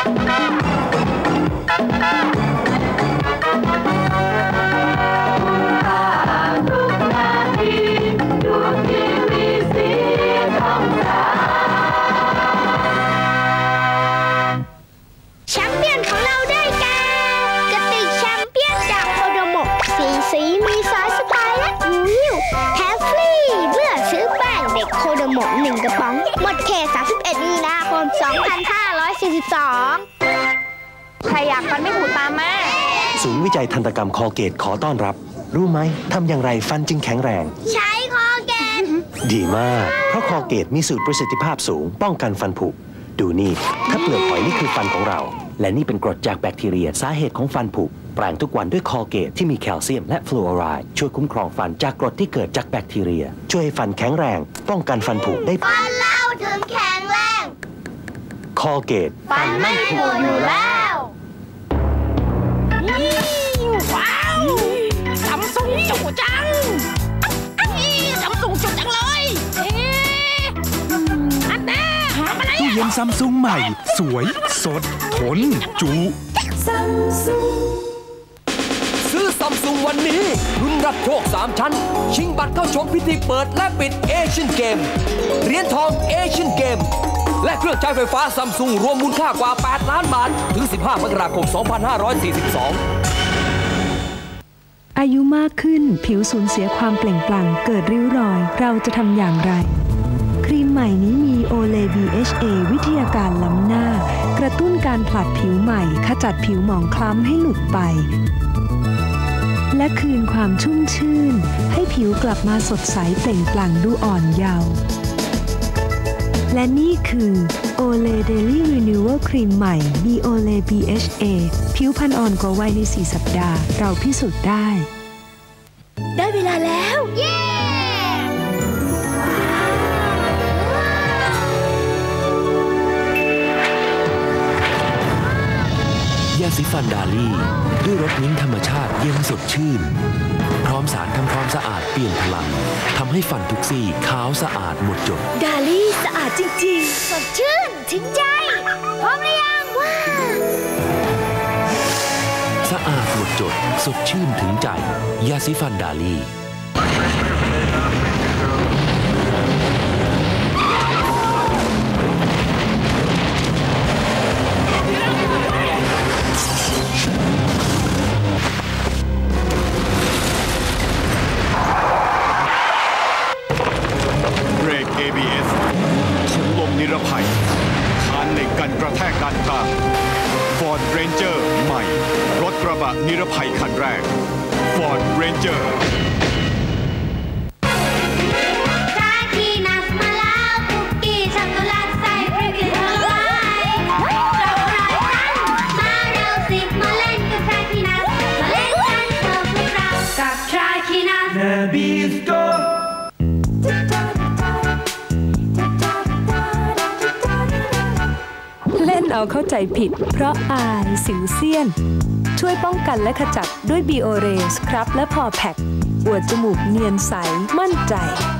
ใครอยากฟันไม่ผุตามมาศูนย์วิจัยทันตกรรมคอเกตขอต้อนรับรู้ไหมทำอย่างไรฟันจึงแข็งแรงใช้คอเกตดีมากเพราะคอเกตมีสูตรประสิทธิภาพสูงป้องกันฟันผุดูนี่ถ้าเปลือกหอยนี่คือฟันของเราและนี่เป็นกรดจากแบคทีเรียสาเหตุของฟันผุแปรงทุกวันด้วยคอเกตที่มีแคลเซียมและฟลูออไรด์ช่วยคุ้มครองฟันจากกรดที่เกิดจากแบคทีเรียช่วยให้ฟันแข็งแรงป้องกันฟันผุได้ฟันเราถึงแข็งแรงคอเกตฟันไม่ผุอยู่แล้วว้าวซัมซุงจุจังซัมซุงจุจังเลยอันแน่ทำอะไรตู้เย็นซัมซุงใหม่สวยสดทนจุซัมซุงซื้อซัมซุงวันนี้รุ่นรับโชค3ชั้นชิงบัตรเข้าชมพิธีเปิดและปิดเอเชียนเกมเหรียญทองเอเชียนเกมและเครื่องใช้ไฟฟ้าซัมซุงรวมมูลค่ากว่า8 ล้านบาทถึง15 มกราคม 2542 อายุมากขึ้นผิวสูญเสียความเปล่งปลั่งเกิดริ้วรอยเราจะทำอย่างไรครีมใหม่นี้มีโอเล BHA วิทยาการล้ำหน้ากระตุ้นการผลัดผิวใหม่ขจัดผิวหมองคล้ำให้หลุดไปและคืนความชุ่มชื่นให้ผิวกลับมาสดใสเปล่งปลั่งดูอ่อนเยาว์และนี่คือ Olay Daily Renewal ครีมใหม่ Olay BHA ผิวพรรณอ่อนกว่าวัยใน4 สัปดาห์เราพิสูจน์ได้เวลาแล้วเย้ยาสีฟันดาลี่ด้วยรสมิ้นท์ธรรมชาติเย็นสดชื่นพร้อมสารทำความสะอาดเปลี่ยนพลังทำให้ฟันทุกซี่ขาวสะอาดหมดจดดาลี่สะอาดจริงๆสดชื่นถึงใจพร้อมหรือยังว้าสะอาดหมดจดสดชื่นถึงใจยาสีฟันดาลี่ ABS ถุงลมนิรภัยคานเหล็กกันกระแทกด้านข้าง Ford Ranger ใหม่รถกระบะนิรภัยคันแรก Ford Ranger เราเข้าใจผิดเพราะอายสิวเซียนช่วยป้องกันและขจัดด้วย Biore สครับและพอแพ็คอวดจมูกเนียนใสมั่นใจ